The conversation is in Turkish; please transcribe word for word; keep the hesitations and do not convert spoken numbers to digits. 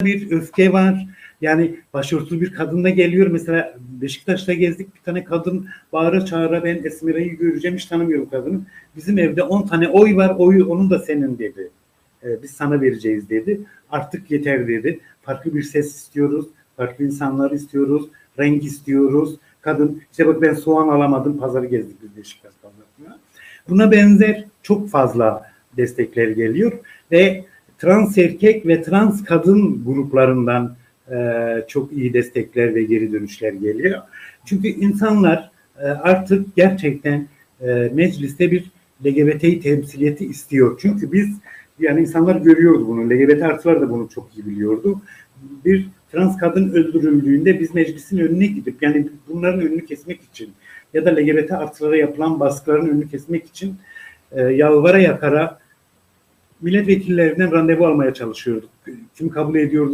bir öfke var. Yani başörtülü bir kadınla geliyor. Mesela Beşiktaş'ta gezdik, bir tane kadın bağıra çağıra ben Esmera'yı göreceğim, hiç tanımıyorum kadını. Bizim evde on tane oy var, oyu onun da senin dedi. Ee, biz sana vereceğiz dedi. Artık yeter dedi. Farklı bir ses istiyoruz, farklı insanlar istiyoruz, renk istiyoruz. Kadın, işte bak ben soğan alamadım, pazarı gezdik biz Beşiktaş pazarına. Buna benzer çok fazla destekler geliyor ve trans erkek ve trans kadın gruplarından e, çok iyi destekler ve geri dönüşler geliyor. Çünkü insanlar e, artık gerçekten e, mecliste bir L G B T temsiliyeti istiyor. Çünkü biz, yani insanlar görüyordu bunu, L G B T artılar da bunu çok iyi biliyordu. Bir trans kadın öldürüldüğünde biz meclisin önüne gidip, yani bunların önünü kesmek için ya da L G B T artılara yapılan baskıların önünü kesmek için e, yalvara yakara milletvekillerinden randevu almaya çalışıyorduk. Kim kabul ediyordu?